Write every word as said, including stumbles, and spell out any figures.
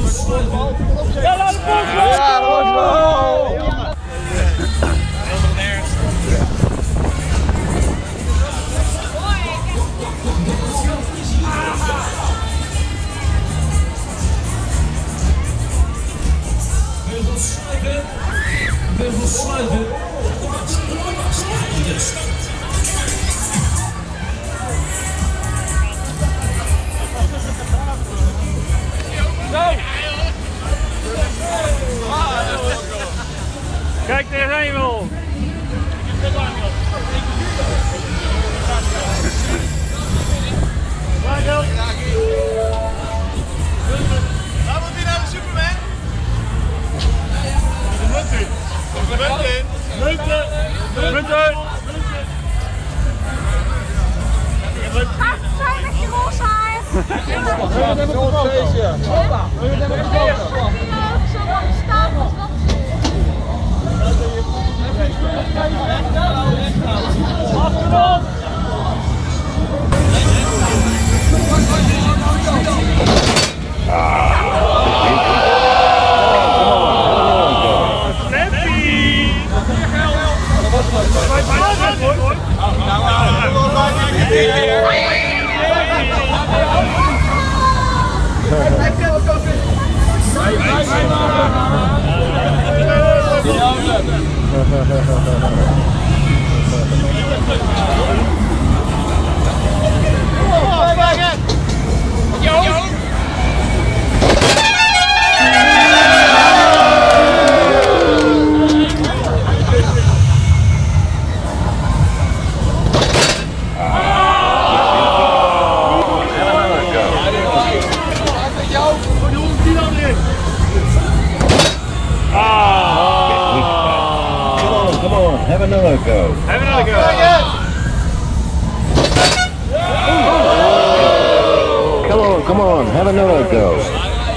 Ja, laat de boksbal! Ja, boksbal! Beugels sluiten. Beugels sluiten. Kijk tegenheen wel. Waar moet hij naar de Superman? De munt in. De munt in. Munten. Munten. Ga zijn met je roze haar. We hebben een feestje. We hebben een feestje. Zo lang staan als dat. Achterop. Slampie. Have another go. Have another go. Come on, come on, have another go.